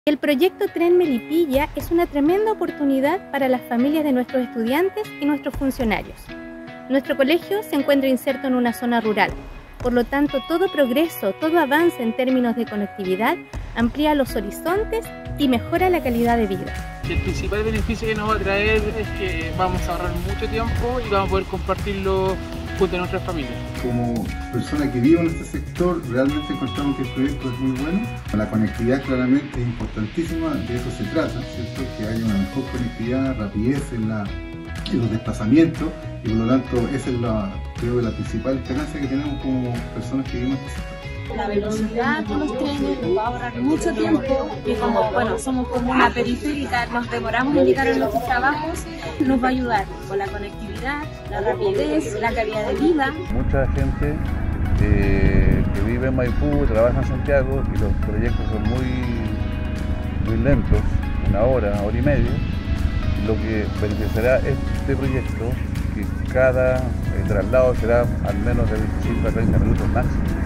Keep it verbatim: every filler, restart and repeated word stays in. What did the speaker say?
El proyecto Tren Melipilla es una tremenda oportunidad para las familias de nuestros estudiantes y nuestros funcionarios. Nuestro colegio se encuentra inserto en una zona rural, por lo tanto todo progreso, todo avance en términos de conectividad amplía los horizontes y mejora la calidad de vida. El principal beneficio que nos va a traer es que vamos a ahorrar mucho tiempo y vamos a poder compartirlo junto a nuestras familias. Como persona que vive en este sector, realmente encontramos que el proyecto es muy bueno. La conectividad claramente es importantísima, de eso se trata, ¿cierto? Que haya una mejor conectividad, rapidez en, la, en los desplazamientos y por lo tanto esa es la, creo que la principal ganancia que tenemos como personas que vivimos en este sector. La velocidad de los trenes nos va a ahorrar mucho tiempo y como bueno, somos como una periférica, nos demoramos en llegar a nuestros trabajos, nos va a ayudar con la conectividad, la rapidez, la calidad de vida. Mucha gente eh, que vive en Maipú, trabaja en Santiago y los proyectos son muy, muy lentos, una hora, hora y media. Lo que beneficiará este proyecto, que cada eh, traslado será al menos de veinticinco a treinta minutos máximo.